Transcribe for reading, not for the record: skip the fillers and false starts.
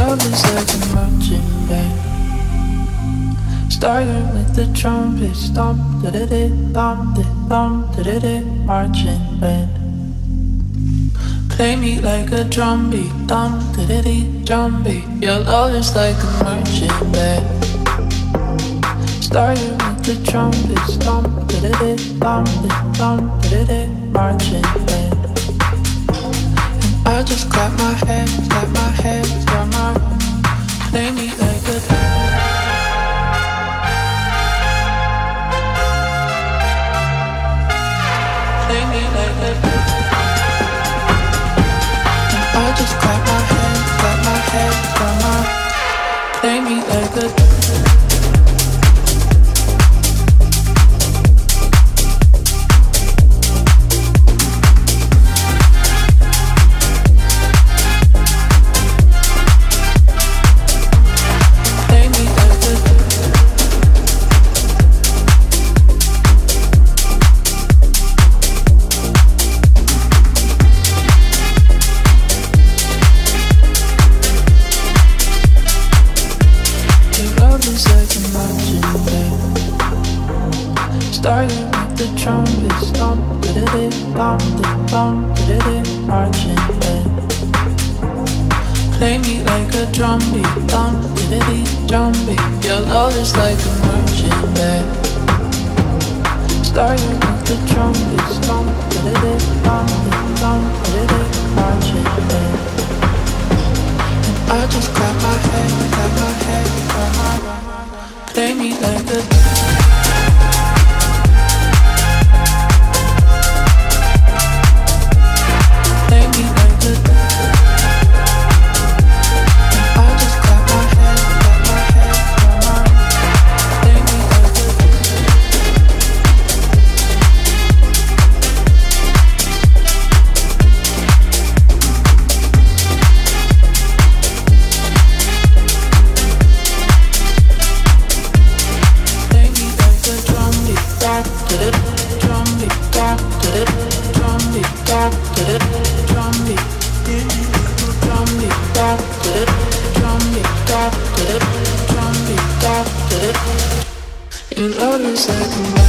love is like a marching band. Starting with the trumpets, thump, da-da-da, thump, thump, da-da-da, marching band. Play me like a drum beat, thump, da-da-da, drum beat. Your love is like a marching band. Starting with the trumpets, thump, da-da-da, thump, thump, da-da-da, marching band. I just clap my hands, clap my hands, clap my play me like a play me like a I just clap my hands, clap my play me like a starting with the trumpets, thump, da-da-da, thump, thump, da-da-da, marching band. Play me like a drum beat, thump, da-da-da, drum beat. Your love is like a marching band. Starting with the trumpets, thump, da-da-da, thump, thump, da-da-da, marching band. And I just clap my hands, clap my play me like a your love is like a